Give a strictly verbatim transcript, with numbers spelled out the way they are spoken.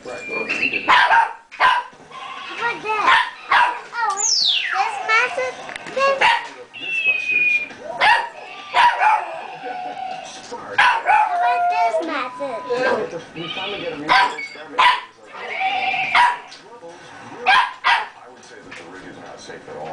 Right. Well, we did How about that? Oh, wait. This massive thing. Mythbusters. Smart. How about this massive? Yeah, we finally get a mutual experiment. I would say that the rig is not safe at all.